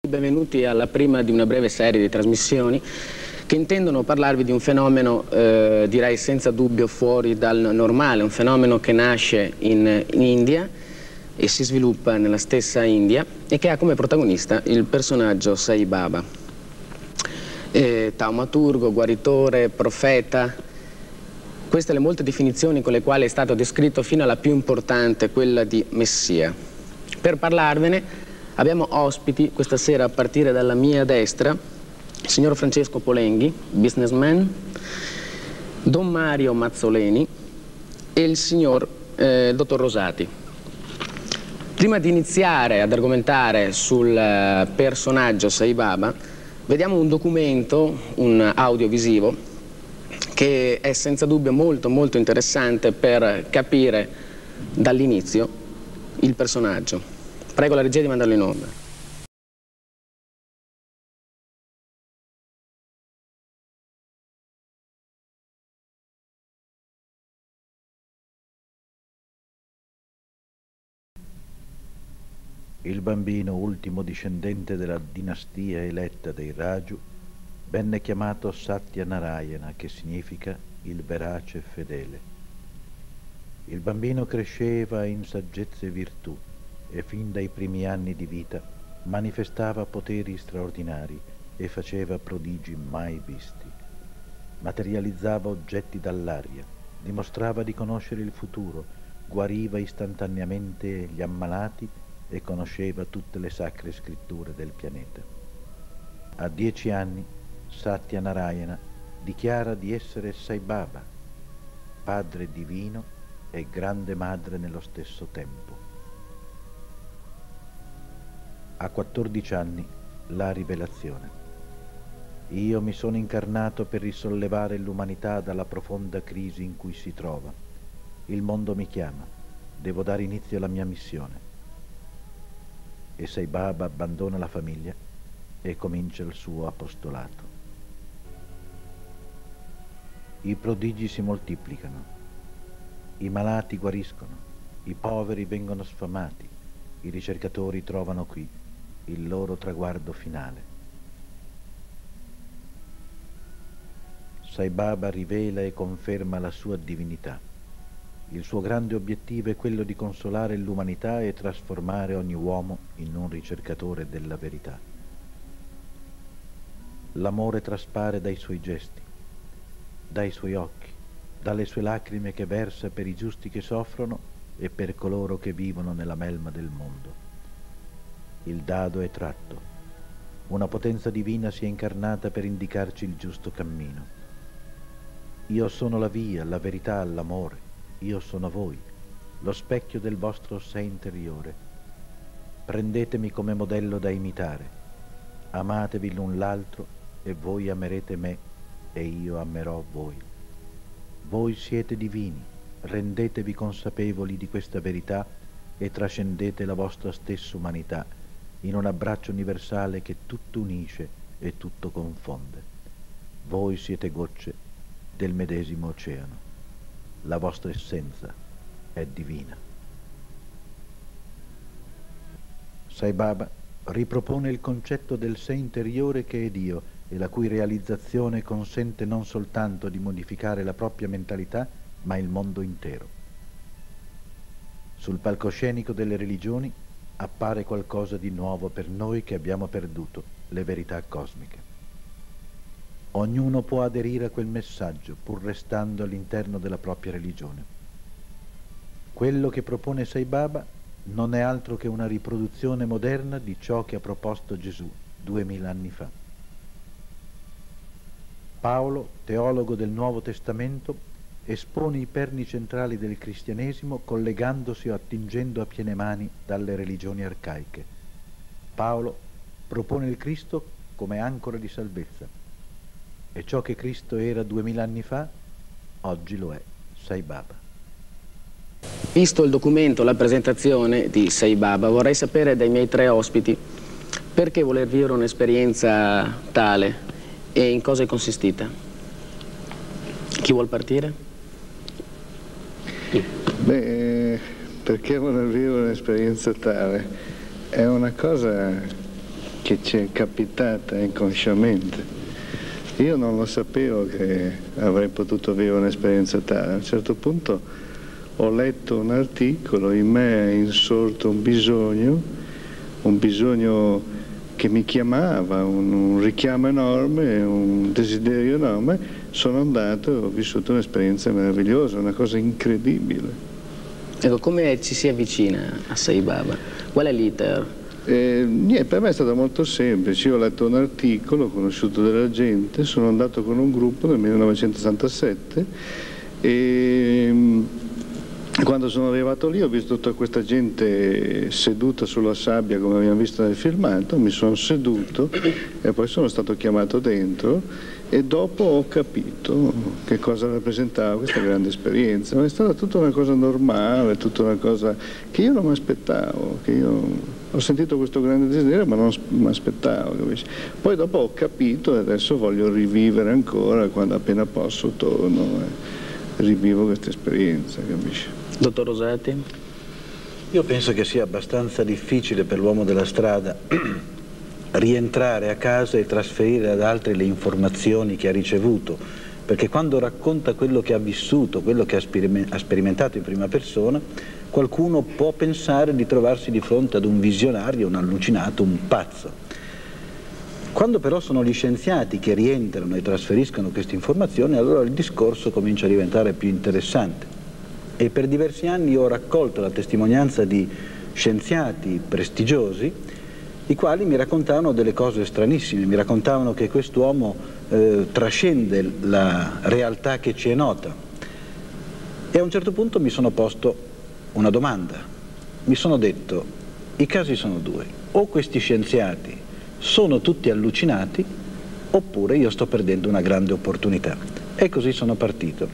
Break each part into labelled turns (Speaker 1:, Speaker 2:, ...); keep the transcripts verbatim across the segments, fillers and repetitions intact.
Speaker 1: Benvenuti alla prima di una breve serie di trasmissioni che intendono parlarvi di un fenomeno, eh, direi senza dubbio fuori dal normale, un fenomeno che nasce in, in India e si sviluppa nella stessa India e che ha come protagonista il personaggio Sai Baba. Eh, taumaturgo, guaritore, profeta, queste le molte definizioni con le quali è stato descritto fino alla più importante, quella di Messia. Per parlarvene abbiamo ospiti questa sera a partire dalla mia destra il signor Francesco Polenghi, businessman, Don Mario Mazzoleni e il signor eh, dottor Rosati. Prima di iniziare ad argomentare sul personaggio Sai Baba, vediamo un documento, un audiovisivo, che è senza dubbio molto molto interessante per capire dall'inizio il personaggio. Prego la regia di mandarlo in onda.
Speaker 2: Il bambino, ultimo discendente della dinastia eletta dei Raju, venne chiamato Satya Narayana, che significa il verace fedele. Il bambino cresceva in saggezza e virtù e fin dai primi anni di vita manifestava poteri straordinari e faceva prodigi mai visti. Materializzava oggetti dall'aria, dimostrava di conoscere il futuro, guariva istantaneamente gli ammalati e conosceva tutte le sacre scritture del pianeta. A dieci anni Satya Narayana dichiara di essere Sai Baba, padre divino e grande madre nello stesso tempo. A quattordici anni la rivelazione. Io mi sono incarnato per risollevare l'umanità dalla profonda crisi in cui si trova. Il mondo mi chiama, devo dare inizio alla mia missione. E Sai Baba abbandona la famiglia e comincia il suo apostolato. I prodigi si moltiplicano, i malati guariscono, i poveri vengono sfamati, i ricercatori trovano qui il loro traguardo finale. Sai Baba rivela e conferma la sua divinità. Il suo grande obiettivo è quello di consolare l'umanità e trasformare ogni uomo in un ricercatore della verità. L'amore traspare dai suoi gesti, dai suoi occhi, dalle sue lacrime che versa per i giusti che soffrono e per coloro che vivono nella melma del mondo. Il dado è tratto. Una potenza divina si è incarnata per indicarci il giusto cammino. Io sono la via, la verità, l'amore. Io sono voi, lo specchio del vostro sé interiore. Prendetemi come modello da imitare. Amatevi l'un l'altro e voi amerete me e io amerò voi. Voi siete divini, rendetevi consapevoli di questa verità e trascendete la vostra stessa umanità in un abbraccio universale che tutto unisce e tutto confonde. Voi siete gocce del medesimo oceano. La vostra essenza è divina. Sai Baba ripropone il concetto del sé interiore che è Dio e la cui realizzazione consente non soltanto di modificare la propria mentalità, ma il mondo intero. Sul palcoscenico delle religioni appare qualcosa di nuovo per noi che abbiamo perduto le verità cosmiche. Ognuno può aderire a quel messaggio pur restando all'interno della propria religione. Quello che propone Sai Baba non è altro che una riproduzione moderna di ciò che ha proposto Gesù duemila anni fa. Paolo, teologo del Nuovo Testamento, espone i perni centrali del cristianesimo collegandosi o attingendo a piene mani dalle religioni arcaiche. Paolo propone il Cristo come ancora di salvezza. E ciò che Cristo era duemila anni fa, oggi lo è Sai Baba.
Speaker 1: Visto il documento, la presentazione di Sai Baba, vorrei sapere dai miei tre ospiti perché voler vivere un'esperienza tale e in cosa è consistita. Chi vuol partire?
Speaker 3: Beh, perché voler vivere un'esperienza tale? È una cosa che ci è capitata inconsciamente. Io non lo sapevo che avrei potuto vivere un'esperienza tale. A un certo punto ho letto un articolo, in me è insorto un bisogno, un bisogno che mi chiamava, un, un richiamo enorme, un desiderio enorme. Sono andato e ho vissuto un'esperienza meravigliosa, una cosa incredibile.
Speaker 1: Ecco, come ci si avvicina a Sai Baba? Qual è l'iter?
Speaker 3: Eh, niente, per me è stato molto semplice. Io ho letto un articolo, ho conosciuto della gente, sono andato con un gruppo nel millenovecentosessantasette e quando sono arrivato lì ho visto tutta questa gente seduta sulla sabbia come abbiamo visto nel filmato, mi sono seduto e poi sono stato chiamato dentro e dopo ho capito che cosa rappresentava questa grande esperienza. Ma è stata tutta una cosa normale, tutta una cosa che io non mi aspettavo, che io ho sentito questo grande desiderio ma non mi aspettavo, capisci? Poi dopo ho capito e adesso voglio rivivere ancora, quando appena posso torno e rivivo questa esperienza, capisci?
Speaker 1: Dottor Rosati?
Speaker 2: Io penso che sia abbastanza difficile per l'uomo della strada rientrare a casa e trasferire ad altri le informazioni che ha ricevuto, perché quando racconta quello che ha vissuto, quello che ha sperimentato in prima persona, qualcuno può pensare di trovarsi di fronte ad un visionario, un allucinato, un pazzo. Quando però sono gli scienziati che rientrano e trasferiscono queste informazioni, allora il discorso comincia a diventare più interessante. E per diversi anni ho raccolto la testimonianza di scienziati prestigiosi, i quali mi raccontavano delle cose stranissime, mi raccontavano che quest'uomo eh, trascende la realtà che ci è nota. E a un certo punto mi sono posto una domanda, mi sono detto, i casi sono due, o questi scienziati sono tutti allucinati, oppure io sto perdendo una grande opportunità. E così sono partito.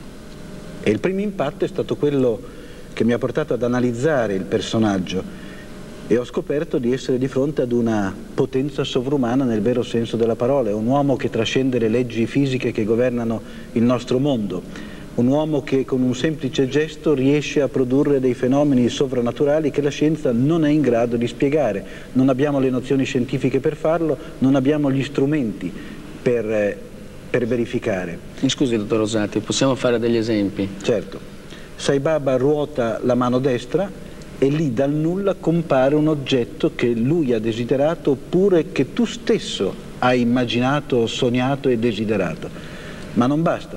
Speaker 2: E il primo impatto è stato quello che mi ha portato ad analizzare il personaggio, e ho scoperto di essere di fronte ad una potenza sovrumana nel vero senso della parola. È un uomo che trascende le leggi fisiche che governano il nostro mondo, un uomo che con un semplice gesto riesce a produrre dei fenomeni sovrannaturali che la scienza non è in grado di spiegare. Non abbiamo le nozioni scientifiche per farlo, non abbiamo gli strumenti per, per verificare.
Speaker 1: Mi scusi, dottor Rosati, possiamo fare degli esempi?
Speaker 2: Certo. Sai Baba ruota la mano destra e lì dal nulla compare un oggetto che lui ha desiderato oppure che tu stesso hai immaginato, sognato e desiderato. Ma non basta.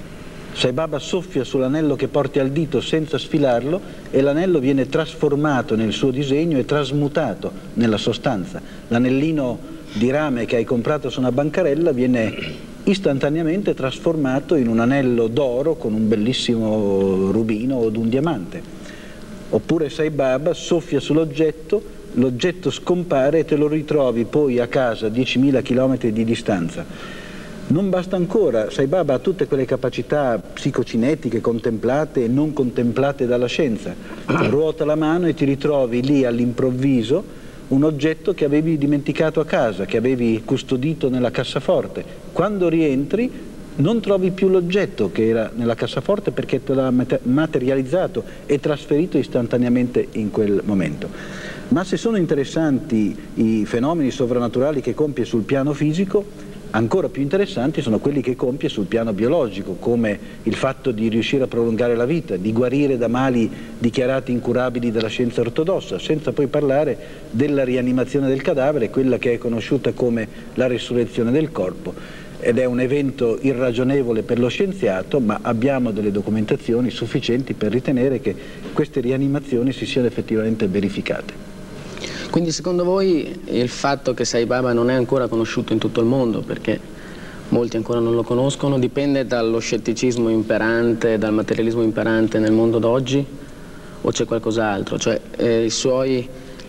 Speaker 2: Sai Baba soffia sull'anello che porti al dito senza sfilarlo e l'anello viene trasformato nel suo disegno e trasmutato nella sostanza. L'anellino di rame che hai comprato su una bancarella viene istantaneamente trasformato in un anello d'oro con un bellissimo rubino o un diamante. Oppure Sai Baba soffia sull'oggetto, l'oggetto scompare e te lo ritrovi poi a casa a diecimila chilometri di distanza. Non basta ancora, Sai Baba ha tutte quelle capacità psicocinetiche contemplate e non contemplate dalla scienza. Ruota la mano e ti ritrovi lì all'improvviso un oggetto che avevi dimenticato a casa, che avevi custodito nella cassaforte. Quando rientri non trovi più l'oggetto che era nella cassaforte perché te l'ha materializzato e trasferito istantaneamente in quel momento. Ma se sono interessanti i fenomeni sovrannaturali che compie sul piano fisico, ancora più interessanti sono quelli che compie sul piano biologico, come il fatto di riuscire a prolungare la vita, di guarire da mali dichiarati incurabili dalla scienza ortodossa, senza poi parlare della rianimazione del cadavere, quella che è conosciuta come la resurrezione del corpo. Ed è un evento irragionevole per lo scienziato, ma abbiamo delle documentazioni sufficienti per ritenere che queste rianimazioni si siano effettivamente verificate.
Speaker 1: Quindi secondo voi il fatto che Sai Baba non è ancora conosciuto in tutto il mondo, perché molti ancora non lo conoscono, dipende dallo scetticismo imperante, dal materialismo imperante nel mondo d'oggi, o c'è qualcos'altro? Cioè eh, i suoi,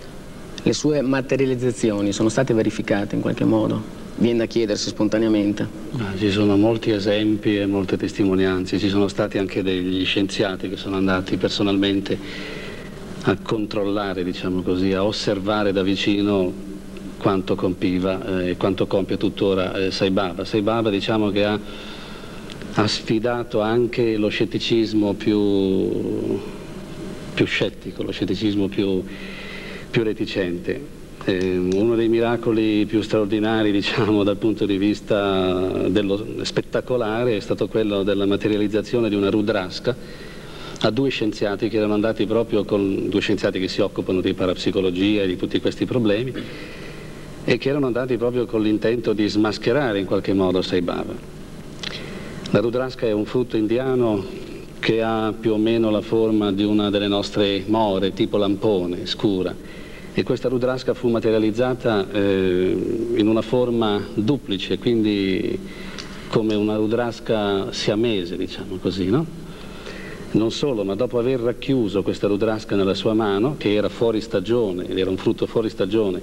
Speaker 1: le sue materializzazioni sono state verificate in qualche modo? Viene da chiedersi spontaneamente.
Speaker 4: Ah, ci sono molti esempi e molte testimonianze, ci sono stati anche degli scienziati che sono andati personalmente a controllare, diciamo così, a osservare da vicino quanto compiva e eh, quanto compie tuttora eh, Sai Baba. Sai Baba, diciamo che ha, ha sfidato anche lo scetticismo più, più scettico, lo scetticismo più, più reticente. Eh, uno dei miracoli più straordinari, diciamo, dal punto di vista dello spettacolare è stato quello della materializzazione di una rudraska a due scienziati che erano andati proprio con due scienziati che si occupano di parapsicologia e di tutti questi problemi e che erano andati proprio con l'intento di smascherare in qualche modo Sai Baba. La rudraska è un frutto indiano che ha più o meno la forma di una delle nostre more, tipo lampone, scura. E questa rudraska fu materializzata eh, in una forma duplice, quindi come una rudraska siamese, diciamo così, no? Non solo, ma dopo aver racchiuso questa rudraska nella sua mano, che era fuori stagione, ed era un frutto fuori stagione,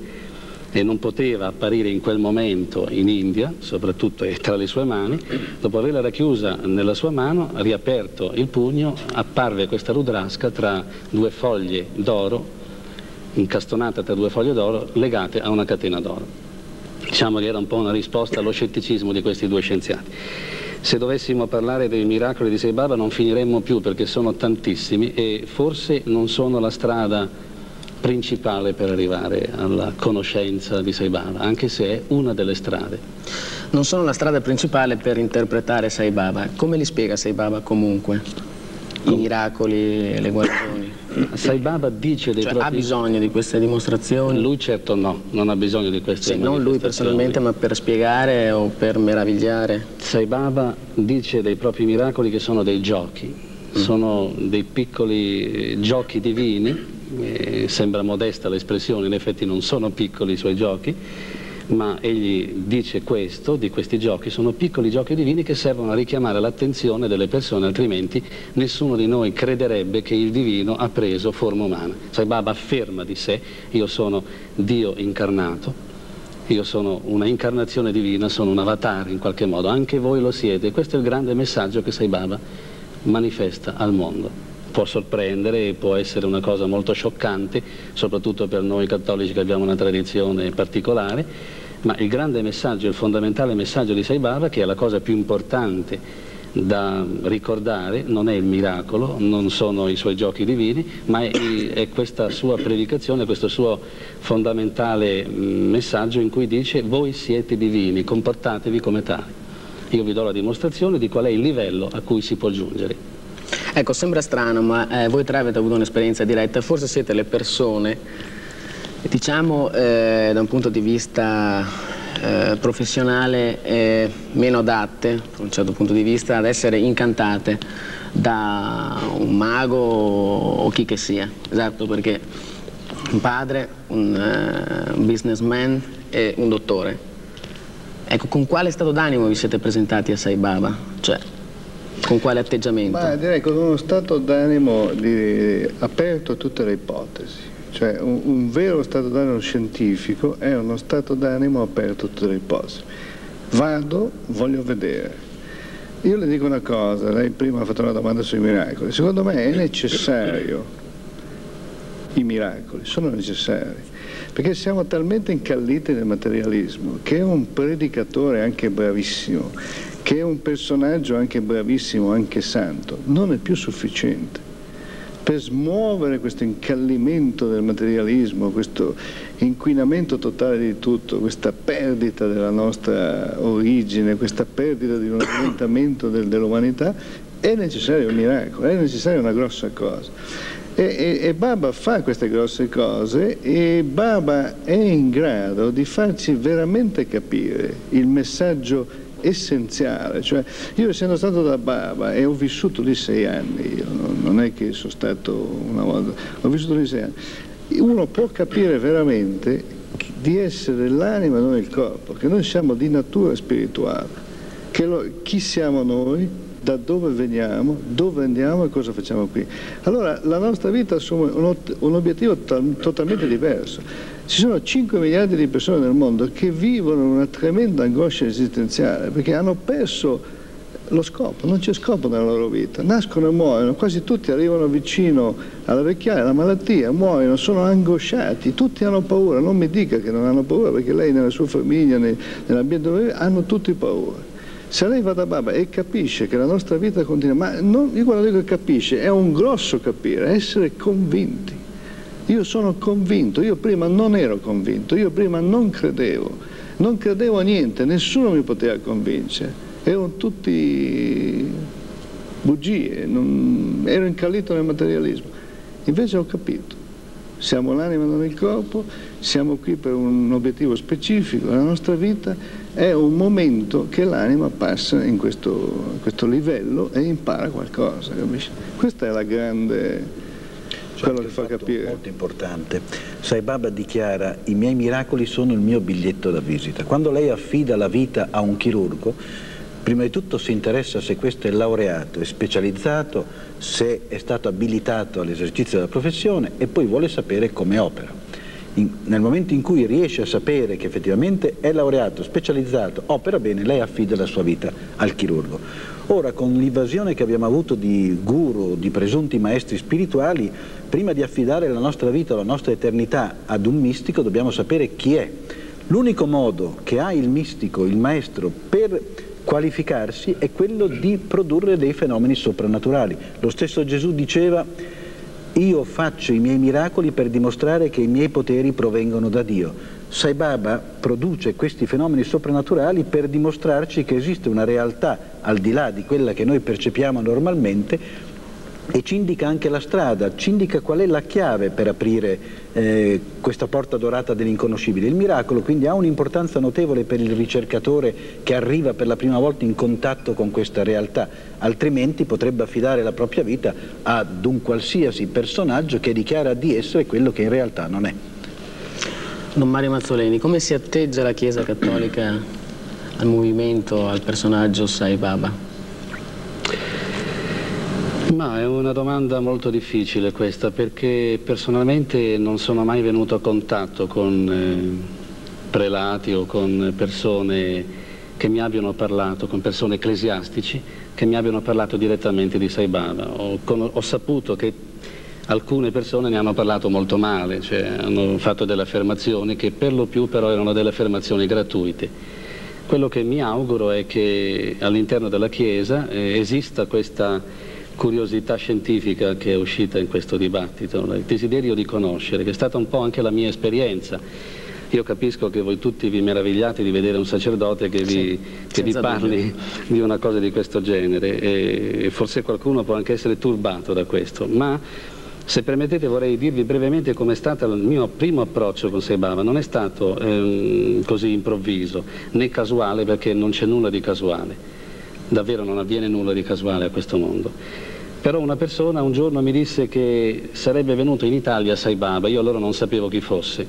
Speaker 4: e non poteva apparire in quel momento in India, soprattutto tra le sue mani, dopo averla racchiusa nella sua mano, riaperto il pugno, apparve questa rudraska tra due foglie d'oro, incastonata tra due foglie d'oro legate a una catena d'oro. Diciamo che era un po' una risposta allo scetticismo di questi due scienziati. Se dovessimo parlare dei miracoli di Sai Baba non finiremmo più, perché sono tantissimi e forse non sono la strada principale per arrivare alla conoscenza di Sai Baba, anche se è una delle strade.
Speaker 1: Non sono la strada principale per interpretare Sai Baba. Come li spiega Sai Baba comunque? I miracoli e le guarigioni?
Speaker 4: Sai Baba dice dei
Speaker 1: cioè,
Speaker 4: propri...
Speaker 1: ha bisogno di queste dimostrazioni?
Speaker 4: Lui certo no, non ha bisogno di queste
Speaker 1: sì, non lui personalmente, ma per spiegare o per meravigliare.
Speaker 4: Sai Baba dice dei propri miracoli che sono dei giochi, mm. sono dei piccoli giochi divini, eh, sembra modesta l'espressione, in effetti non sono piccoli i suoi giochi, ma egli dice questo, di questi giochi, sono piccoli giochi divini che servono a richiamare l'attenzione delle persone, altrimenti nessuno di noi crederebbe che il divino ha preso forma umana. Sai Baba afferma di sé: io sono Dio incarnato, io sono una incarnazione divina, sono un avatar in qualche modo, anche voi lo siete. Questo è il grande messaggio che Sai Baba manifesta al mondo. Può sorprendere e può essere una cosa molto scioccante, soprattutto per noi cattolici che abbiamo una tradizione particolare, ma il grande messaggio, il fondamentale messaggio di Sai Baba, che è la cosa più importante da ricordare, non è il miracolo, non sono i suoi giochi divini, ma è, è questa sua predicazione, questo suo fondamentale messaggio in cui dice: voi siete divini, comportatevi come tali. Io vi do la dimostrazione di qual è il livello a cui si può giungere.
Speaker 1: Ecco, sembra strano, ma eh, voi tre avete avuto un'esperienza diretta, forse siete le persone, diciamo, eh, da un punto di vista eh, professionale eh, meno adatte, da un certo punto di vista, ad essere incantate da un mago o chi che sia. Esatto, perché un padre, un, uh, un businessman e un dottore. Ecco, con quale stato d'animo vi siete presentati a Sai Baba? Cioè, con quale atteggiamento?
Speaker 3: Ma direi con uno stato d'animo aperto a tutte le ipotesi. Cioè un, un vero stato d'animo scientifico è uno stato d'animo aperto a tutte le ipotesi. Vado, voglio vedere. Io le dico una cosa, lei prima ha fatto una domanda sui miracoli. Secondo me è necessario, i miracoli sono necessari, perché siamo talmente incalliti nel materialismo che un predicatore anche bravissimo, che è un personaggio anche bravissimo, anche santo, non è più sufficiente per smuovere questo incallimento del materialismo, questo inquinamento totale di tutto, questa perdita della nostra origine, questa perdita di un orientamento del, dell'umanità. È necessario un miracolo, è necessaria una grossa cosa. E, e, e Baba fa queste grosse cose e Baba è in grado di farci veramente capire il messaggio essenziale. Cioè, io essendo stato da Baba e ho vissuto lì sei anni, io non è che sono stato una volta, ho vissuto lì sei anni, uno può capire veramente di essere l'anima e non il corpo, che noi siamo di natura spirituale, che lo, chi siamo noi, da dove veniamo, dove andiamo e cosa facciamo qui. Allora la nostra vita assume un, un obiettivo totalmente diverso. Ci sono cinque miliardi di persone nel mondo che vivono una tremenda angoscia esistenziale perché hanno perso lo scopo, non c'è scopo nella loro vita, nascono e muoiono, quasi tutti arrivano vicino alla vecchiaia, alla malattia, muoiono, sono angosciati, tutti hanno paura. Non mi dica che non hanno paura, perché lei nella sua famiglia, nell'ambiente dove vive, hanno tutti paura. Se lei va da Baba e capisce che la nostra vita continua, ma non, io quando dico che capisce, è un grosso capire, è essere convinti. Io sono convinto, io prima non ero convinto, io prima non credevo, non credevo a niente, nessuno mi poteva convincere, erano tutti bugie, non, ero incallito nel materialismo. Invece ho capito, siamo l'anima, non il corpo, siamo qui per un obiettivo specifico, la nostra vita è un momento che l'anima passa in questo, in questo livello e impara qualcosa, capisci? Questa è la grande... quello che fa capire.
Speaker 2: Molto importante. Sai Baba dichiara: i miei miracoli sono il mio biglietto da visita. Quando lei affida la vita a un chirurgo, prima di tutto si interessa se questo è laureato, è specializzato, se è stato abilitato all'esercizio della professione, e poi vuole sapere come opera. In, nel momento in cui riesce a sapere che effettivamente è laureato, specializzato, opera bene, lei affida la sua vita al chirurgo. Ora, con l'invasione che abbiamo avuto di guru, di presunti maestri spirituali, prima di affidare la nostra vita, la nostra eternità ad un mistico, dobbiamo sapere chi è. L'unico modo che ha il mistico, il maestro, per qualificarsi è quello di produrre dei fenomeni soprannaturali. Lo stesso Gesù diceva: io faccio i miei miracoli per dimostrare che i miei poteri provengono da Dio. Sai Baba produce questi fenomeni soprannaturali per dimostrarci che esiste una realtà al di là di quella che noi percepiamo normalmente, e ci indica anche la strada, ci indica qual è la chiave per aprire eh, questa porta dorata dell'inconoscibile. Il miracolo quindi ha un'importanza notevole per il ricercatore che arriva per la prima volta in contatto con questa realtà, altrimenti potrebbe affidare la propria vita ad un qualsiasi personaggio che dichiara di essere quello che in realtà non è.
Speaker 1: Don Mario Mazzoleni, come si atteggia la Chiesa Cattolica al movimento, al personaggio Sai Baba?
Speaker 4: Ma è una domanda molto difficile questa, perché personalmente non sono mai venuto a contatto con eh, prelati o con persone che mi abbiano parlato, con persone ecclesiastici che mi abbiano parlato direttamente di Sai Baba. Ho, ho saputo che alcune persone ne hanno parlato molto male, cioè hanno fatto delle affermazioni che per lo più però erano delle affermazioni gratuite. Quello che mi auguro è che all'interno della Chiesa eh, esista questa curiosità scientifica che è uscita in questo dibattito, il desiderio di conoscere, che è stata un po' anche la mia esperienza. Io capisco che voi tutti vi meravigliate di vedere un sacerdote che vi, sì, che vi parli dubbio. di una cosa di questo genere, e forse qualcuno può anche essere turbato da questo, ma se permettete vorrei dirvi brevemente com'è stato il mio primo approccio con Sai Baba. Non è stato ehm, così improvviso né casuale, perché non c'è nulla di casuale. Davvero non avviene nulla di casuale a questo mondo. Però una persona un giorno mi disse che sarebbe venuto in Italia Sai Baba, io allora non sapevo chi fosse,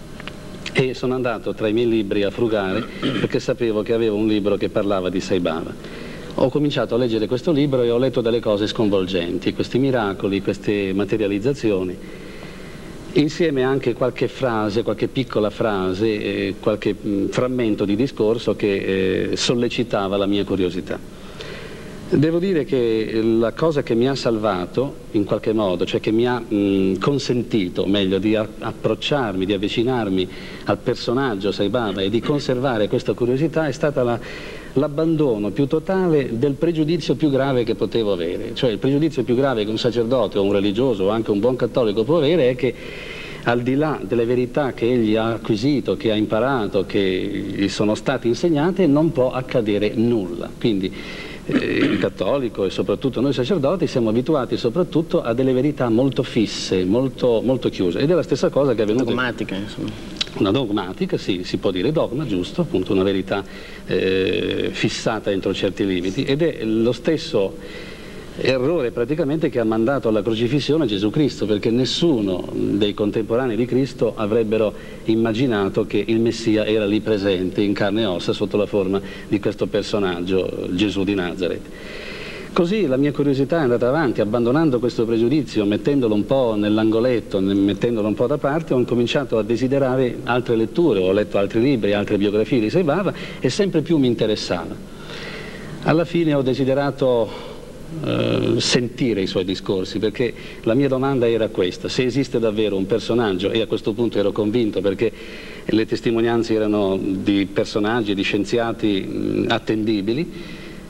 Speaker 4: e sono andato tra i miei libri a frugare perché sapevo che avevo un libro che parlava di Sai Baba. Ho cominciato a leggere questo libro e ho letto delle cose sconvolgenti, questi miracoli, queste materializzazioni, insieme anche qualche frase, qualche piccola frase, eh, qualche mh, frammento di discorso che eh, sollecitava la mia curiosità. Devo dire che la cosa che mi ha salvato in qualche modo, cioè che mi ha mh, consentito meglio di approcciarmi, di avvicinarmi al personaggio Sai Baba e di conservare questa curiosità, è stata la, l'abbandono più totale del pregiudizio più grave che potevo avere. Cioè il pregiudizio più grave che un sacerdote o un religioso o anche un buon cattolico può avere è che al di là delle verità che egli ha acquisito, che ha imparato, che gli sono state insegnate, non può accadere nulla. Quindi il cattolico e soprattutto noi sacerdoti siamo abituati soprattutto a delle verità molto fisse, molto, molto chiuse, ed è la stessa cosa che è avvenuta.
Speaker 1: Dogmatica, insomma.
Speaker 4: Una dogmatica, sì, si può dire dogma, giusto, appunto una verità eh, fissata entro certi limiti, ed è lo stesso errore praticamente che ha mandato alla crocifissione Gesù Cristo, perché nessuno dei contemporanei di Cristo avrebbero immaginato che il Messia era lì presente in carne e ossa sotto la forma di questo personaggio, Gesù di Nazareth. Così la mia curiosità è andata avanti, abbandonando questo pregiudizio, mettendolo un po' nell'angoletto, mettendolo un po' da parte, ho incominciato a desiderare altre letture, ho letto altri libri, altre biografie di Sai Baba e sempre più mi interessava. Alla fine ho desiderato Uh, sentire i suoi discorsi, perché la mia domanda era questa: se esiste davvero un personaggio, e a questo punto ero convinto perché le testimonianze erano di personaggi, di scienziati mh, attendibili,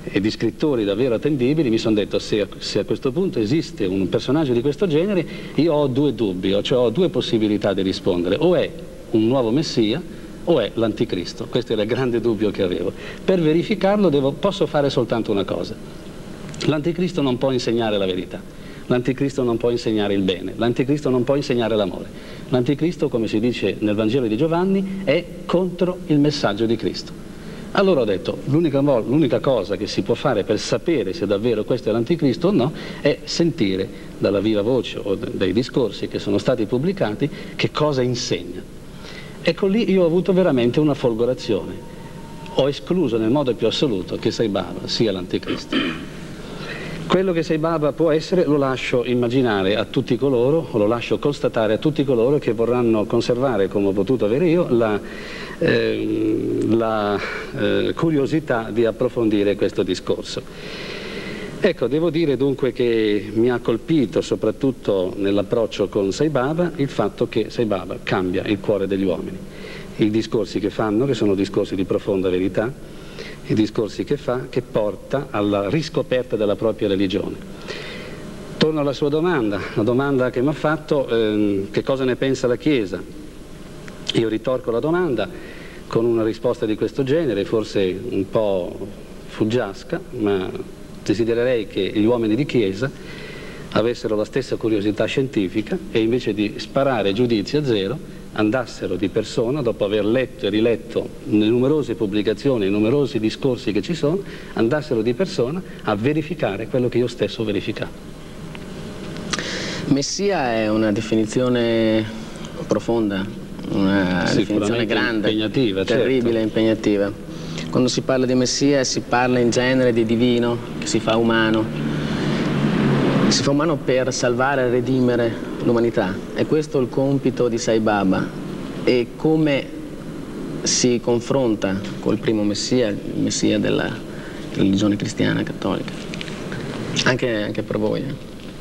Speaker 4: e di scrittori davvero attendibili, mi sono detto se a, se a questo punto esiste un personaggio di questo genere, io ho due dubbi, cioè ho due possibilità di rispondere: o è un nuovo Messia o è l'Anticristo. Questo era il grande dubbio che avevo. Per verificarlo devo, posso fare soltanto una cosa: l'Anticristo non può insegnare la verità, l'Anticristo non può insegnare il bene, l'Anticristo non può insegnare l'amore. L'Anticristo, come si dice nel Vangelo di Giovanni, è contro il messaggio di Cristo. Allora ho detto, l'unica, l'unica cosa che si può fare per sapere se davvero questo è l'Anticristo o no è sentire dalla viva voce o dai discorsi che sono stati pubblicati che cosa insegna. Ecco, lì io ho avuto veramente una folgorazione. Ho escluso nel modo più assoluto che Sai Baba sia l'Anticristo. Quello che Sai Baba può essere lo lascio immaginare a tutti coloro, o lo lascio constatare a tutti coloro che vorranno conservare, come ho potuto avere io, la, eh, la eh, curiosità di approfondire questo discorso. Ecco, devo dire dunque che mi ha colpito soprattutto nell'approccio con Sai Baba il fatto che Sai Baba cambia il cuore degli uomini. I discorsi che fanno, che sono discorsi di profonda verità, i discorsi che fa, che porta alla riscoperta della propria religione. Torno alla sua domanda, la domanda che mi ha fatto, ehm, che cosa ne pensa la Chiesa? Io ritorco la domanda con una risposta di questo genere, forse un po' fuggiasca, ma desidererei che gli uomini di Chiesa avessero la stessa curiosità scientifica e invece di sparare giudizi a zero andassero di persona, dopo aver letto e riletto le numerose pubblicazioni, i numerosi discorsi che ci sono, andassero di persona a verificare quello che io stesso ho verificato.
Speaker 1: Messia è una definizione profonda, una definizione grande,
Speaker 4: impegnativa,
Speaker 1: terribile,
Speaker 4: certo.
Speaker 1: impegnativa. Quando si parla di Messia si parla in genere di divino, che si fa umano. Si fa umano per salvare e redimere l'umanità. E questo è il compito di Sai Baba. E come si confronta col primo Messia, il Messia della religione cristiana cattolica? Anche, anche per voi. Eh?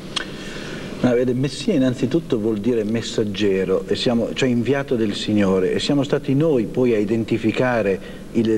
Speaker 2: Ma vede, Messia innanzitutto vuol dire messaggero, e siamo, cioè inviato del Signore, e siamo stati noi poi a identificare il,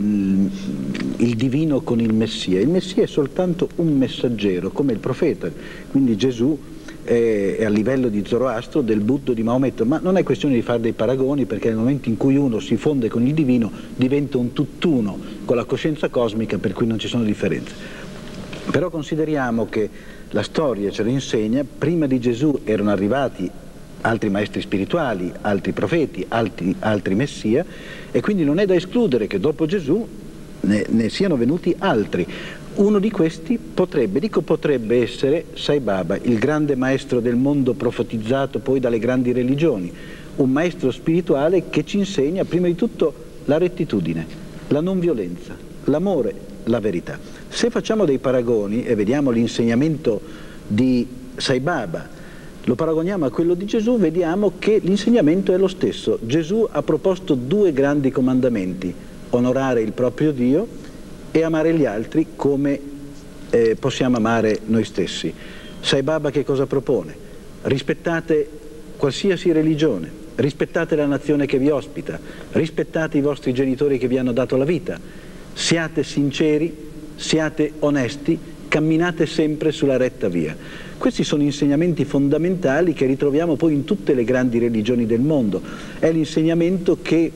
Speaker 2: il divino con il Messia. Il Messia è soltanto un messaggero, come il profeta, quindi Gesù è, è a livello di Zoroastro, del Buddha, di Maometto, ma non è questione di fare dei paragoni, perché nel momento in cui uno si fonde con il divino diventa un tutt'uno con la coscienza cosmica, per cui non ci sono differenze. Però consideriamo che la storia ce lo insegna: prima di Gesù erano arrivati altri maestri spirituali, altri profeti, altri, altri messia, e quindi non è da escludere che dopo Gesù ne, ne siano venuti altri. Uno di questi potrebbe, dico potrebbe essere Sai Baba, il grande maestro del mondo profetizzato poi dalle grandi religioni, un maestro spirituale che ci insegna prima di tutto la rettitudine, la non violenza, l'amore, la verità. Se facciamo dei paragoni e vediamo l'insegnamento di Sai Baba, lo paragoniamo a quello di Gesù, vediamo che l'insegnamento è lo stesso. Gesù ha proposto due grandi comandamenti: onorare il proprio Dio e amare gli altri come eh, possiamo amare noi stessi. Sai Baba che cosa propone? Rispettate qualsiasi religione, rispettate la nazione che vi ospita, rispettate i vostri genitori che vi hanno dato la vita, siate sinceri, siate onesti, camminate sempre sulla retta via. Questi sono insegnamenti fondamentali che ritroviamo poi in tutte le grandi religioni del mondo. È l'insegnamento che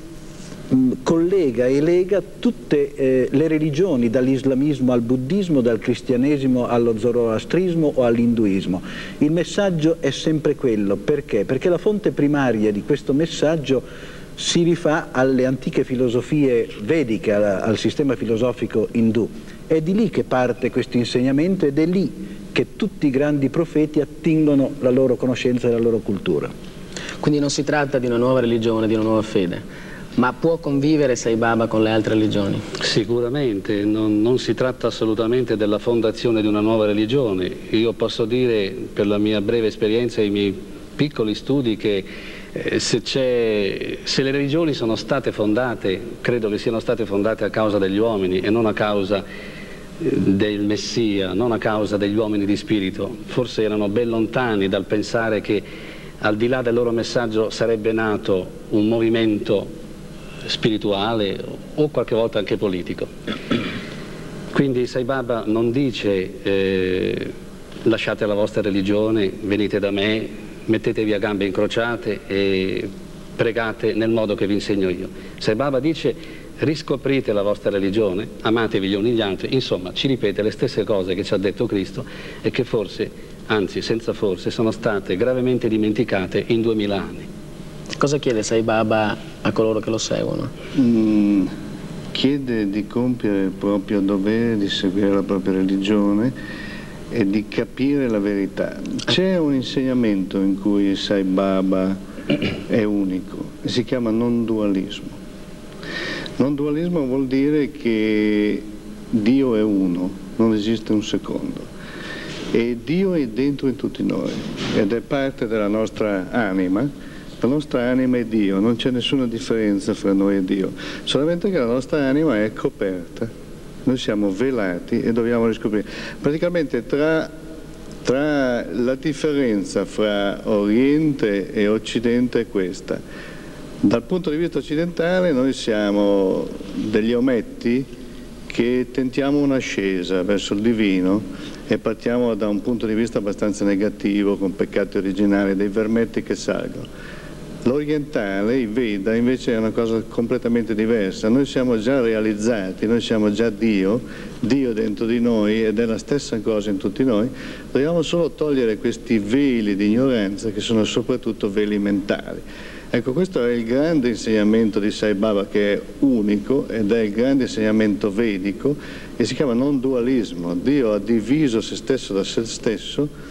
Speaker 2: mh, collega e lega tutte eh, le religioni, dall'islamismo al buddismo, dal cristianesimo allo zoroastrismo o all'induismo. Il messaggio è sempre quello. Perché? Perché la fonte primaria di questo messaggio si rifà alle antiche filosofie vediche, al, al sistema filosofico indù. È di lì che parte questo insegnamento ed è lì che tutti i grandi profeti attingono la loro conoscenza e la loro cultura.
Speaker 1: Quindi non si tratta di una nuova religione, di una nuova fede, ma può convivere Sai Baba con le altre religioni?
Speaker 4: Sicuramente, non, non si tratta assolutamente della fondazione di una nuova religione. Io posso dire, per la mia breve esperienza e i miei piccoli studi, che Eh, se, se le religioni sono state fondate, credo che siano state fondate a causa degli uomini e non a causa eh, del Messia, non a causa degli uomini di spirito. Forse erano ben lontani dal pensare che al di là del loro messaggio sarebbe nato un movimento spirituale o qualche volta anche politico. Quindi Sai Baba non dice eh, lasciate la vostra religione, venite da me, mettetevi a gambe incrociate e pregate nel modo che vi insegno io. Sai Baba dice riscoprite la vostra religione, amatevi gli uni gli altri, insomma ci ripete le stesse cose che ci ha detto Cristo e che forse, anzi senza forse, sono state gravemente dimenticate in duemila anni.
Speaker 1: Cosa chiede Sai Baba a coloro che lo seguono?
Speaker 3: Mm, chiede di compiere il proprio dovere, di seguire la propria religione e di capire la verità. C'è un insegnamento in cui Sai Baba è unico e si chiama non dualismo. Non dualismo vuol dire che Dio è uno, non esiste un secondo. E Dio è dentro in tutti noi ed è parte della nostra anima. La nostra anima è Dio, non c'è nessuna differenza fra noi e Dio, solamente che la nostra anima è coperta, noi siamo velati e dobbiamo riscoprire. Praticamente tra, tra la differenza fra Oriente e Occidente è questa. Dal punto di vista occidentale noi siamo degli ometti che tentiamo un'ascesa verso il divino e partiamo da un punto di vista abbastanza negativo, con peccati originali, dei vermetti che salgono. L'orientale, i Veda, invece è una cosa completamente diversa. Noi siamo già realizzati, noi siamo già Dio, Dio dentro di noi ed è la stessa cosa in tutti noi. Dobbiamo solo togliere questi veli di ignoranza che sono soprattutto veli mentali. Ecco, questo è il grande insegnamento di Sai Baba, che è unico ed è il grande insegnamento vedico e si chiama non dualismo. Dio ha diviso se stesso da se stesso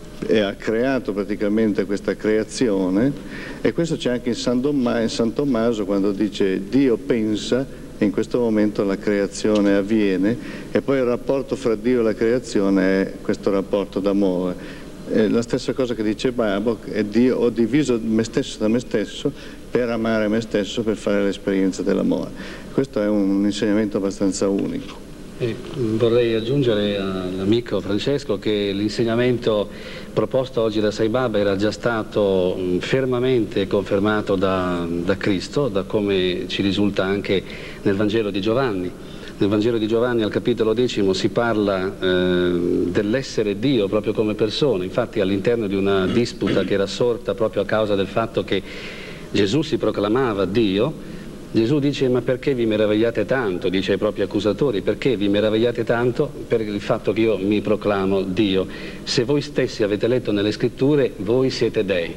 Speaker 3: e ha creato praticamente questa creazione, e questo c'è anche in San, Doma, in San Tommaso, quando dice Dio pensa e in questo momento la creazione avviene, e poi il rapporto fra Dio e la creazione è questo rapporto d'amore. La stessa cosa che dice Baba, è Dio, ho diviso me stesso da me stesso per amare me stesso, per fare l'esperienza dell'amore. Questo è un insegnamento abbastanza unico.
Speaker 4: E vorrei aggiungere all'amico Francesco che l'insegnamento proposto oggi da Sai Baba era già stato fermamente confermato da, da Cristo, da come ci risulta anche nel Vangelo di Giovanni. Nel Vangelo di Giovanni al capitolo decimo si parla eh, dell'essere Dio proprio come persona. Infatti all'interno di una disputa che era sorta proprio a causa del fatto che Gesù si proclamava Dio, Gesù dice ma perché vi meravigliate tanto, dice ai propri accusatori, perché vi meravigliate tanto per il fatto che io mi proclamo Dio? Se voi stessi avete letto nelle scritture, voi siete dei.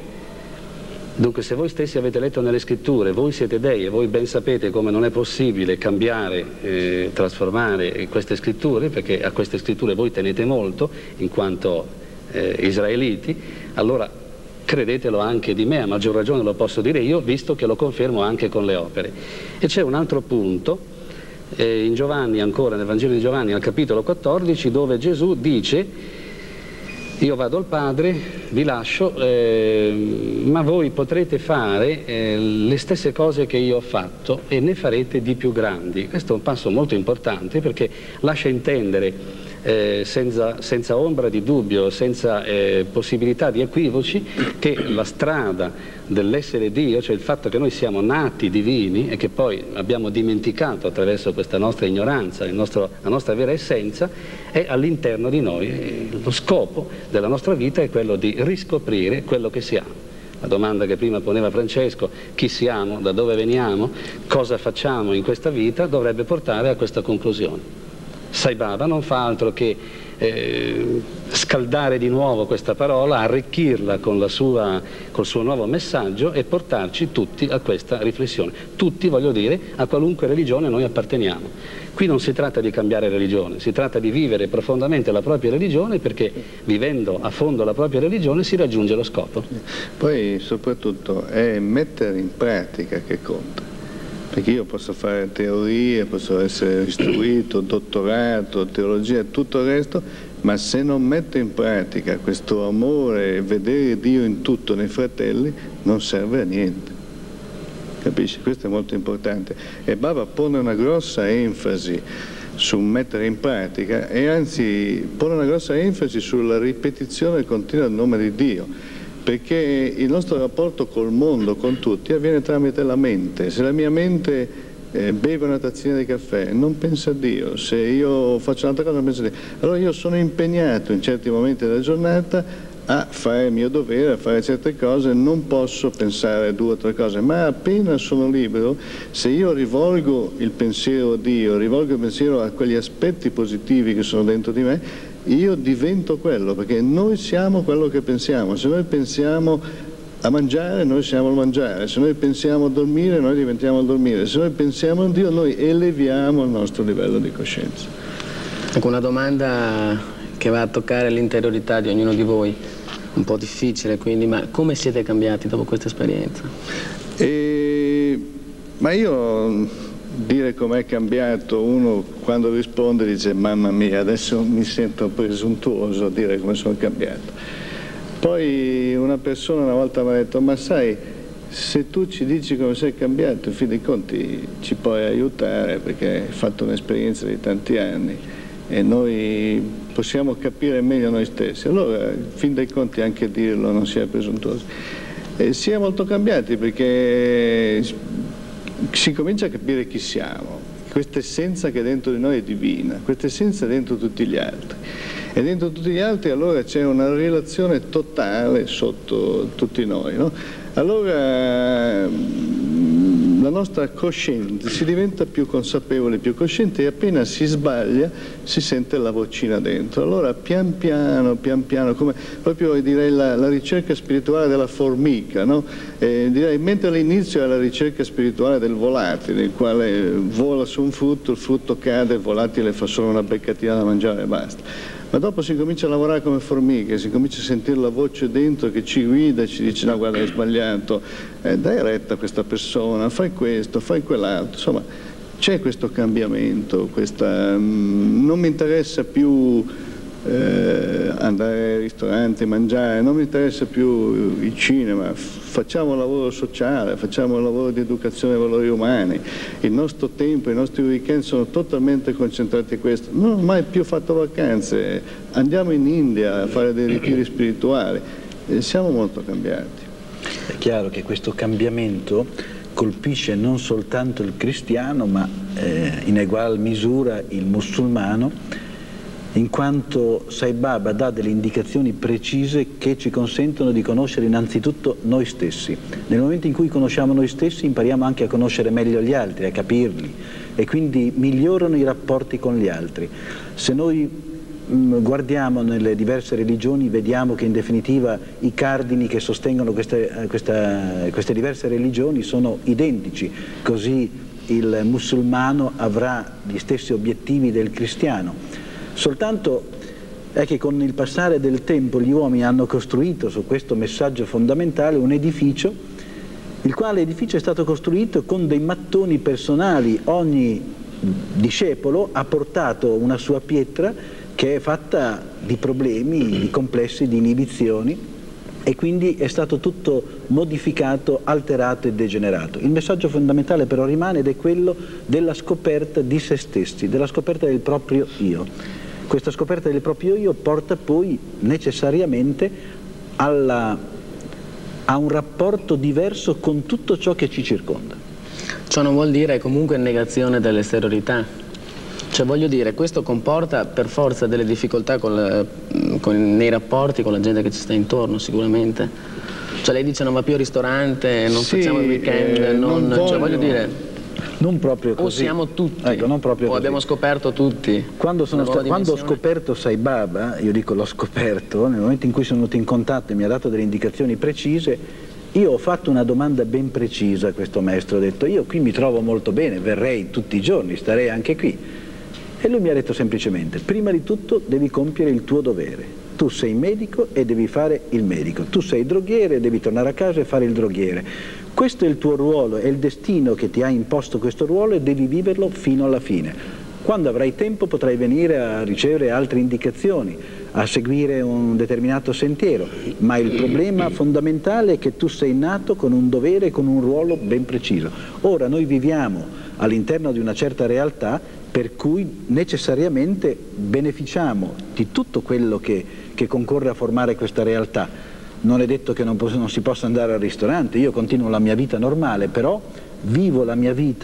Speaker 4: Dunque se voi stessi avete letto nelle scritture, voi siete dei e voi ben sapete come non è possibile cambiare, eh, trasformare queste scritture, perché a queste scritture voi tenete molto in quanto eh, israeliti, allora credetelo anche di me, a maggior ragione lo posso dire io, visto che lo confermo anche con le opere. E c'è un altro punto, eh, in Giovanni, ancora nel Vangelo di Giovanni, al capitolo quattordici, dove Gesù dice io vado al Padre, vi lascio, eh, ma voi potrete fare eh, le stesse cose che io ho fatto e ne farete di più grandi. Questo è un passo molto importante perché lascia intendere Eh, senza, senza ombra di dubbio, senza eh, possibilità di equivoci, che la strada dell'essere Dio, cioè il fatto che noi siamo nati divini e che poi abbiamo dimenticato attraverso questa nostra ignoranza, il nostro, la nostra vera essenza, è all'interno di noi. E lo scopo della nostra vita è quello di riscoprire quello che siamo. La domanda che prima poneva Francesco, chi siamo, da dove veniamo, cosa facciamo in questa vita, dovrebbe portare a questa conclusione. Sai Baba non fa altro che eh, scaldare di nuovo questa parola, arricchirla con la sua, col suo nuovo messaggio e portarci tutti a questa riflessione. Tutti, voglio dire, a qualunque religione noi apparteniamo. Qui non si tratta di cambiare religione, si tratta di vivere profondamente la propria religione, perché vivendo a fondo la propria religione si raggiunge lo scopo.
Speaker 3: Poi soprattutto è mettere in pratica che conta. Perché io posso fare teorie, posso essere istruito, dottorato, teologia e tutto il resto, ma se non metto in pratica questo amore, vedere Dio in tutto nei fratelli, non serve a niente. Capisci? Questo è molto importante. E Baba pone una grossa enfasi su mettere in pratica e anzi pone una grossa enfasi sulla ripetizione continua del nome di Dio. Perché il nostro rapporto col mondo, con tutti, avviene tramite la mente. Se la mia mente eh, beve una tazzina di caffè, non pensa a Dio. Se io faccio un'altra cosa non penso a Dio. Allora io sono impegnato in certi momenti della giornata a fare il mio dovere, a fare certe cose, non posso pensare a due o tre cose, ma appena sono libero, se io rivolgo il pensiero a Dio, rivolgo il pensiero a quegli aspetti positivi che sono dentro di me, io divento quello, perché noi siamo quello che pensiamo. Se noi pensiamo a mangiare, noi siamo il mangiare; se noi pensiamo a dormire, noi diventiamo il dormire; se noi pensiamo a Dio, noi eleviamo il nostro livello di coscienza.
Speaker 1: Ecco, una domanda che va a toccare l'interiorità di ognuno di voi, un po' difficile quindi, ma come siete cambiati dopo questa esperienza?
Speaker 3: E, ma io, dire com'è cambiato, uno quando risponde dice mamma mia, adesso mi sento presuntuoso a dire come sono cambiato. Poi una persona una volta mi ha detto, ma sai, se tu ci dici come sei cambiato, in fin dei conti ci puoi aiutare perché hai fatto un'esperienza di tanti anni e noi possiamo capire meglio noi stessi. Allora, in fin dei conti, anche dirlo non sia presuntuosi. E si è molto cambiati perché si comincia a capire chi siamo, questa essenza che dentro di noi è divina, questa essenza è dentro tutti gli altri. E dentro tutti gli altri allora c'è una relazione totale sotto tutti noi, no? Allora la nostra coscienza si diventa più consapevole, più cosciente, e appena si sbaglia si sente la vocina dentro. Allora pian piano, pian piano, come proprio direi la, la ricerca spirituale della formica, no? Eh, direi, mentre all'inizio è la ricerca spirituale del volatile, il quale vola su un frutto, il frutto cade, il volatile fa solo una beccatina da mangiare e basta. Ma dopo si comincia a lavorare come formiche, si comincia a sentire la voce dentro che ci guida, ci dice no guarda hai sbagliato, eh, dai retta a questa persona, fai questo, fai quell'altro. Insomma c'è questo cambiamento, questa, mh, non mi interessa più eh, andare ai ristoranti, mangiare, non mi interessa più il cinema, facciamo un lavoro sociale, facciamo un lavoro di educazione ai valori umani, il nostro tempo, i nostri weekend sono totalmente concentrati a questo. Non ho mai più fatto vacanze, andiamo in India a fare dei ritiri spirituali, e siamo molto cambiati.
Speaker 2: È chiaro che questo cambiamento colpisce non soltanto il cristiano, ma eh, in egual misura il musulmano, in quanto Sai Baba dà delle indicazioni precise che ci consentono di conoscere innanzitutto noi stessi. Nel momento in cui conosciamo noi stessi impariamo anche a conoscere meglio gli altri, a capirli, e quindi migliorano i rapporti con gli altri. Se noi mh, guardiamo nelle diverse religioni vediamo che in definitiva i cardini che sostengono queste, questa, queste diverse religioni sono identici, così il musulmano avrà gli stessi obiettivi del cristiano. Soltanto è che con il passare del tempo gli uomini hanno costruito su questo messaggio fondamentale un edificio, il quale edificio è stato costruito con dei mattoni personali. Ogni discepolo ha portato una sua pietra che è fatta di problemi, di complessi, di inibizioni, e quindi è stato tutto modificato, alterato e degenerato. Il messaggio fondamentale però rimane, ed è quello della scoperta di se stessi, della scoperta del proprio io. Questa scoperta del proprio io porta poi necessariamente alla, a un rapporto diverso con tutto ciò che ci circonda.
Speaker 1: Ciò non vuol dire comunque negazione dell'esteriorità. Cioè voglio dire, questo comporta per forza delle difficoltà con la, con, nei rapporti con la gente che ci sta intorno, sicuramente. Cioè lei dice non va più al ristorante, non sì, facciamo il weekend, eh, non, non voglio... cioè voglio dire...
Speaker 2: Non proprio così.
Speaker 1: O siamo tutti,
Speaker 2: ecco, non proprio
Speaker 1: o
Speaker 2: così.
Speaker 1: Abbiamo scoperto tutti.
Speaker 2: Quando, sono sta, quando ho scoperto Sai Baba, io dico l'ho scoperto, nel momento in cui sono venuto in contatto e mi ha dato delle indicazioni precise, io ho fatto una domanda ben precisa a questo maestro, ho detto io qui mi trovo molto bene, verrei tutti i giorni, starei anche qui. E lui mi ha detto semplicemente, prima di tutto devi compiere il tuo dovere. Tu sei medico e devi fare il medico, tu sei droghiere e devi tornare a casa e fare il droghiere. Questo è il tuo ruolo, è il destino che ti ha imposto questo ruolo e devi viverlo fino alla fine. Quando avrai tempo potrai venire a ricevere altre indicazioni, a seguire un determinato sentiero, ma il problema fondamentale è che tu sei nato con un dovere e con un ruolo ben preciso. Ora noi viviamo all'interno di una certa realtà per cui necessariamente beneficiamo di tutto quello che, che concorre a formare questa realtà. Non è detto che non, non si possa andare al ristorante, io continuo la mia vita normale, però vivo la mia vita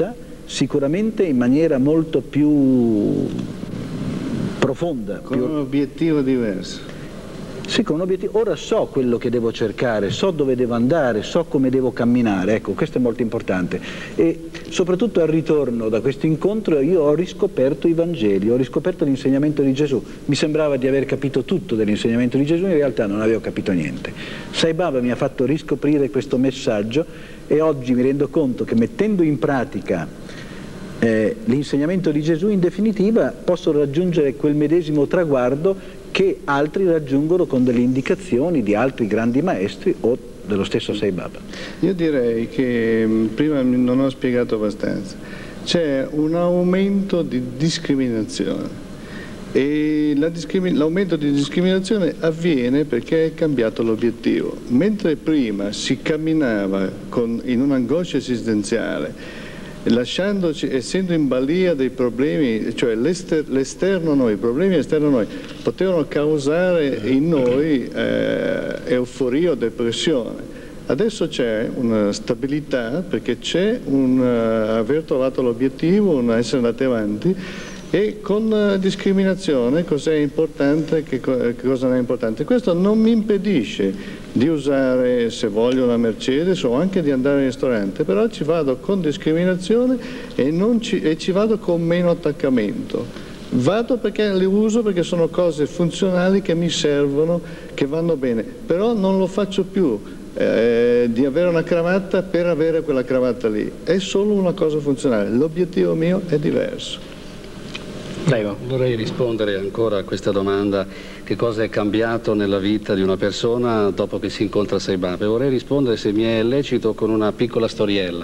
Speaker 2: sicuramente in maniera molto più profonda.
Speaker 3: Con
Speaker 2: più...
Speaker 3: un obiettivo diverso.
Speaker 2: Sì, con un obiettivo. Ora so quello che devo cercare, so dove devo andare, so come devo camminare, ecco, questo è molto importante. E soprattutto al ritorno da questo incontro io ho riscoperto i Vangeli, ho riscoperto l'insegnamento di Gesù. Mi sembrava di aver capito tutto dell'insegnamento di Gesù, in realtà non avevo capito niente. Sai Baba mi ha fatto riscoprire questo messaggio e oggi mi rendo conto che mettendo in pratica eh, l'insegnamento di Gesù, in definitiva posso raggiungere quel medesimo traguardo che altri raggiungono con delle indicazioni di altri grandi maestri o dello stesso Sai Baba. Io
Speaker 3: direi che prima non ho spiegato abbastanza. C'è un aumento di discriminazione e l'aumento di discriminazione avviene perché è cambiato l'obiettivo. Mentre prima si camminava con, in un'angoscia esistenziale, lasciandoci, essendo in balia dei problemi, cioè l'esterno a noi, i problemi esterni a noi, potevano causare in noi eh, euforia o depressione. Adesso c'è una stabilità perché c'è un uh, aver trovato l'obiettivo, un essere andati avanti, e con uh, discriminazione cos'è importante, che, co che cosa non è importante. Questo non mi impedisce di usare, se voglio, una Mercedes o anche di andare al ristorante, però ci vado con discriminazione e, non ci, e ci vado con meno attaccamento. Vado perché le uso, perché sono cose funzionali che mi servono, che vanno bene, però non lo faccio più eh, di avere una cravatta per avere quella cravatta lì, è solo una cosa funzionale, l'obiettivo mio è diverso.
Speaker 4: Prego. Vorrei rispondere ancora a questa domanda: che cosa è cambiato nella vita di una persona dopo che si incontra Sai Baba? Vorrei rispondere, se mi è lecito, con una piccola storiella.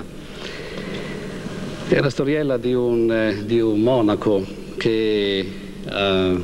Speaker 4: È la storiella di un, eh, di un monaco che eh,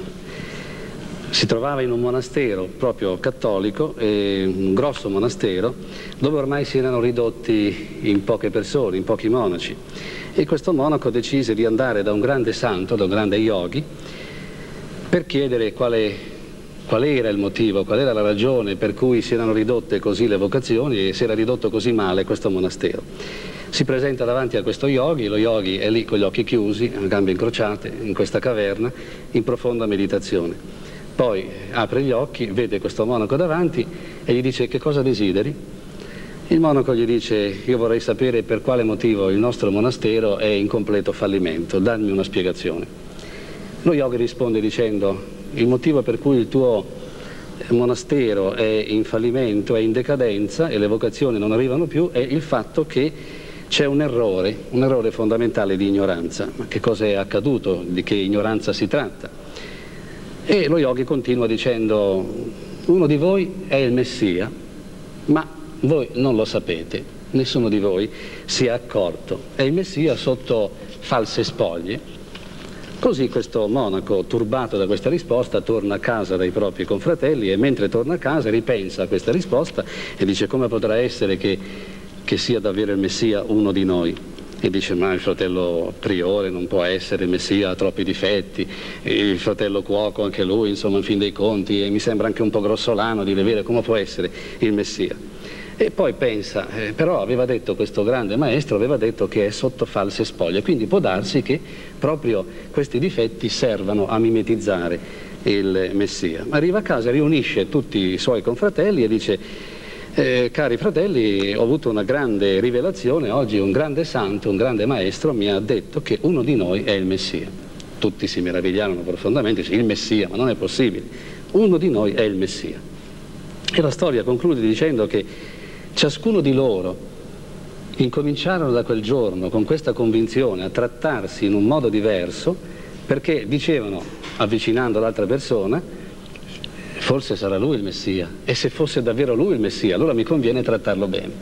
Speaker 4: si trovava in un monastero proprio cattolico, eh, un grosso monastero, dove ormai si erano ridotti in poche persone, in pochi monaci. E questo monaco decise di andare da un grande santo, da un grande yogi, per chiedere quale, qual era il motivo, qual era la ragione per cui si erano ridotte così le vocazioni e si era ridotto così male questo monastero. Si presenta davanti a questo yogi, lo yogi è lì con gli occhi chiusi, a gambe incrociate, in questa caverna, in profonda meditazione. Poi apre gli occhi, vede questo monaco davanti e gli dice: che cosa desideri? Il monaco gli dice: io vorrei sapere per quale motivo il nostro monastero è in completo fallimento, dammi una spiegazione. Lo yogi risponde dicendo: il motivo per cui il tuo monastero è in fallimento, è in decadenza e le vocazioni non arrivano più, è il fatto che c'è un errore, un errore fondamentale di ignoranza. Ma che cosa è accaduto? Di che ignoranza si tratta? E lo yogi continua dicendo: uno di voi è il Messia, ma voi non lo sapete, nessuno di voi si è accorto, è il Messia sotto false spoglie. Così questo monaco, turbato da questa risposta, torna a casa dai propri confratelli e mentre torna a casa ripensa a questa risposta e dice: come potrà essere che, che sia davvero il Messia uno di noi? E dice: ma il fratello priore non può essere il Messia, ha troppi difetti, il fratello cuoco anche lui, insomma, in fin dei conti, e mi sembra anche un po' grossolano di vedere come può essere il Messia. E poi pensa, eh, però aveva detto questo grande maestro, aveva detto che è sotto false spoglie, quindi può darsi che proprio questi difetti servano a mimetizzare il Messia. Arriva a casa, riunisce tutti i suoi confratelli e dice: eh, cari fratelli, ho avuto una grande rivelazione, oggi un grande santo, un grande maestro mi ha detto che uno di noi è il Messia. Tutti si meravigliarono profondamente, dice: il Messia, ma non è possibile, uno di noi è il Messia. E la storia conclude dicendo che ciascuno di loro incominciarono da quel giorno con questa convinzione a trattarsi in un modo diverso, perché dicevano, avvicinando l'altra persona: forse sarà lui il Messia, e se fosse davvero lui il Messia allora mi conviene trattarlo bene.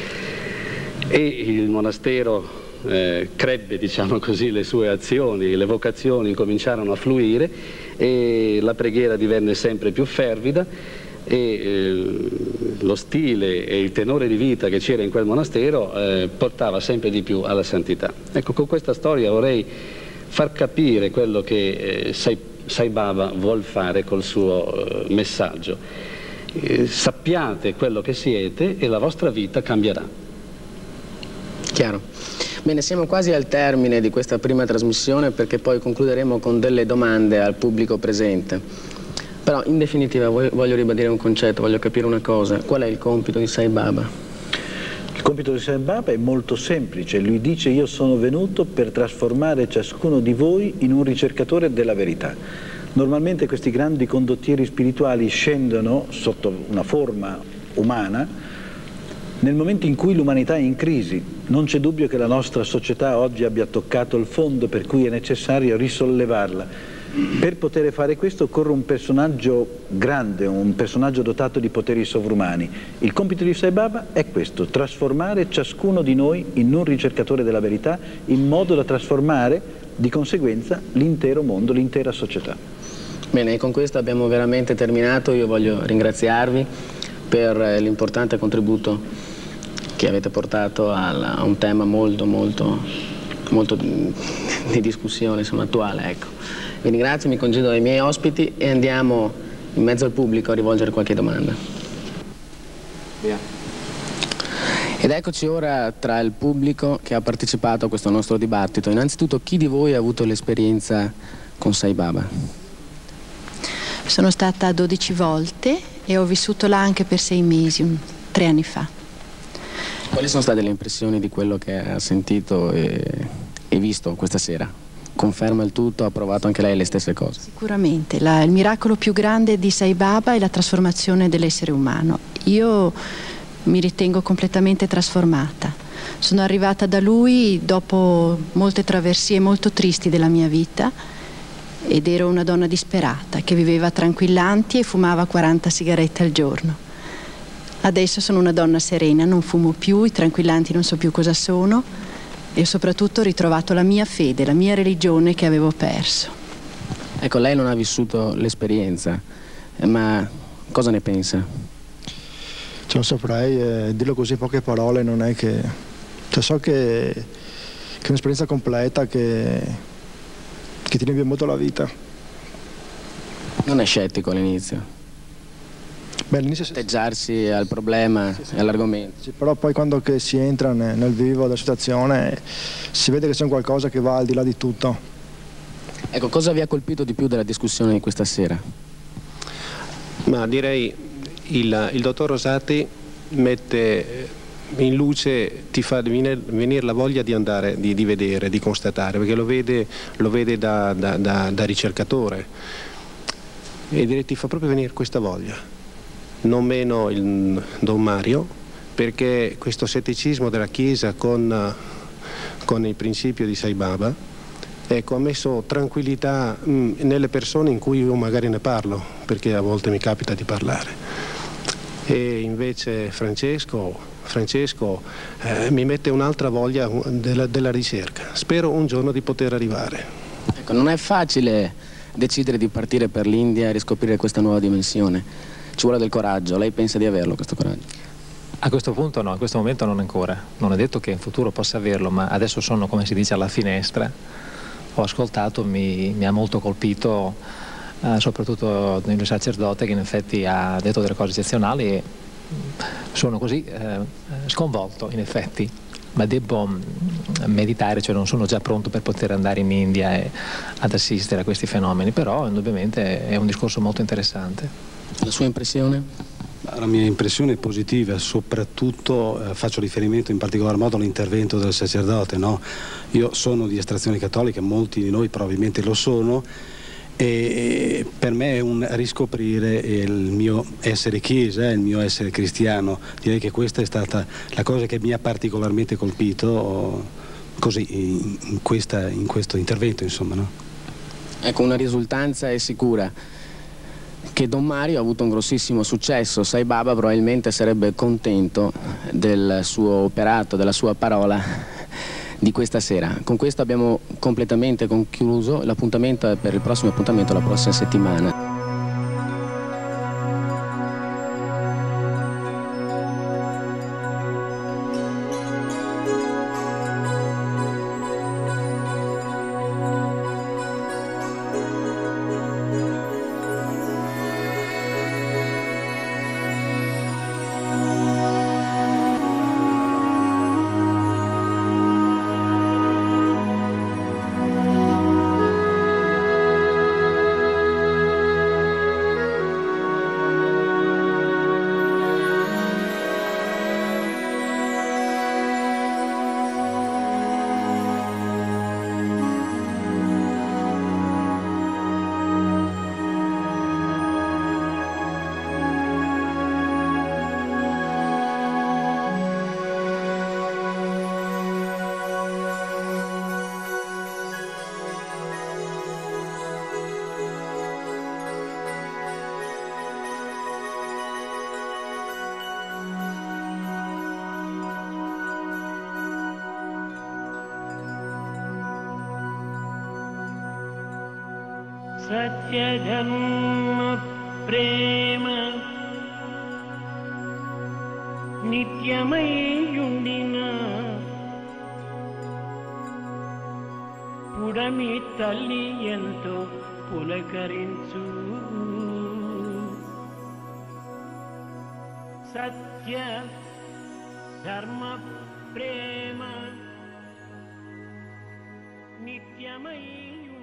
Speaker 4: E il monastero eh, crebbe, diciamo così, le sue azioni, le vocazioni incominciarono a fluire e la preghiera divenne sempre più fervida e eh, lo stile e il tenore di vita che c'era in quel monastero eh, portava sempre di più alla santità. Ecco, con questa storia vorrei far capire quello che eh, Sai, Sai Baba vuol fare col suo eh, messaggio. Eh, sappiate quello che siete e la vostra vita cambierà.
Speaker 1: Chiaro. Bene, siamo quasi al termine di questa prima trasmissione, perché poi concluderemo con delle domande al pubblico presente. Però in definitiva voglio ribadire un concetto, voglio capire una cosa: qual è il compito di Sai Baba?
Speaker 2: Il compito di Sai Baba è molto semplice. Lui dice: io sono venuto per trasformare ciascuno di voi in un ricercatore della verità. Normalmente questi grandi condottieri spirituali scendono sotto una forma umana nel momento in cui l'umanità è in crisi. Non c'è dubbio che la nostra società oggi abbia toccato il fondo, per cui è necessario risollevarla. Per poter fare questo occorre un personaggio grande, un personaggio dotato di poteri sovrumani. Il compito di Sai Baba è questo: trasformare ciascuno di noi in un ricercatore della verità, in modo da trasformare di conseguenza l'intero mondo, l'intera società.
Speaker 1: Bene, e con questo abbiamo veramente terminato. Io voglio ringraziarvi per l'importante contributo che avete portato a un tema molto molto molto di discussione, insomma, attuale, ecco. Vi ringrazio, mi congedo dai miei ospiti e andiamo in mezzo al pubblico a rivolgere qualche domanda. Via. Ed eccoci ora tra il pubblico che ha partecipato a questo nostro dibattito. Innanzitutto, chi di voi ha avuto l'esperienza con Sai Baba?
Speaker 5: Sono stata dodici volte e ho vissuto là anche per sei mesi, un, tre anni fa.
Speaker 1: Quali sono state le impressioni di quello che ha sentito e, e visto questa sera? Conferma il tutto? Ha provato anche lei le stesse cose?
Speaker 5: Sicuramente. La, il miracolo più grande di Sai Baba è la trasformazione dell'essere umano. Io mi ritengo completamente trasformata. Sono arrivata da lui dopo molte traversie molto tristi della mia vita ed ero una donna disperata che viveva tranquillanti e fumava quaranta sigarette al giorno. Adesso sono una donna serena, non fumo più, i tranquillanti non so più cosa sono e soprattutto ho ritrovato la mia fede, la mia religione che avevo perso.
Speaker 1: Ecco, lei non ha vissuto l'esperienza, ma cosa ne pensa?
Speaker 6: Cioè, non saprei, eh, dirlo così in poche parole non è che... Cioè, so che, che è un'esperienza completa che, che ti riempie molto la vita.
Speaker 1: Non è scettico all'inizio?
Speaker 6: Beh, all'inizio
Speaker 1: atteggiarsi al problema, sì, sì, all'argomento.
Speaker 6: Sì, però poi quando che si entra nel, nel vivo della situazione si vede che c'è qualcosa che va al di là di tutto.
Speaker 1: Ecco, cosa vi ha colpito di più della discussione di questa sera?
Speaker 7: Ma direi il, il dottor Rosati mette in luce, ti fa venire, venire la voglia di andare, di, di vedere, di constatare, perché lo vede, lo vede da, da, da, da ricercatore e direi ti fa proprio venire questa voglia. Non meno il Don Mario, perché questo scetticismo della Chiesa con, con il principio di Sai Baba, ecco, ha messo tranquillità mh, nelle persone in cui io magari ne parlo, perché a volte mi capita di parlare. E invece Francesco, Francesco eh, mi mette un'altra voglia della, della ricerca. Spero un giorno di poter arrivare.
Speaker 1: Ecco, non è facile decidere di partire per l'India e riscoprire questa nuova dimensione. Ci vuole del coraggio, lei pensa di averlo questo coraggio?
Speaker 8: A questo punto no, a questo momento non ancora. Non è detto che in futuro possa averlo, ma adesso sono, come si dice, alla finestra. Ho ascoltato, mi, mi ha molto colpito, eh, soprattutto il sacerdote che in effetti ha detto delle cose eccezionali e sono così eh, sconvolto in effetti. Ma devo meditare, cioè non sono già pronto per poter andare in India e ad assistere a questi fenomeni, però indubbiamente è un discorso molto interessante.
Speaker 1: La sua impressione?
Speaker 9: La mia impressione è positiva, soprattutto eh, faccio riferimento in particolar modo all'intervento del sacerdote, no? Io sono di estrazione cattolica, molti di noi probabilmente lo sono, e per me è un riscoprire il mio essere chiesa, il mio essere cristiano. Direi che questa è stata la cosa che mi ha particolarmente colpito così in, questa, in questo intervento, insomma, no?
Speaker 1: Ecco, una risultanza è sicura, che Don Mario ha avuto un grossissimo successo. Sai Baba probabilmente sarebbe contento del suo operato, della sua parola di questa sera. Con questo abbiamo completamente concluso. L'appuntamento è per il prossimo appuntamento la prossima settimana.
Speaker 10: సత్యధర్మ ప్రేమ నిత్యమయ్యుండిన పుడమి తల్లి ఎంతో పులకరించు సత్య ధర్మ ప్రేమ నిత్యమయ్యు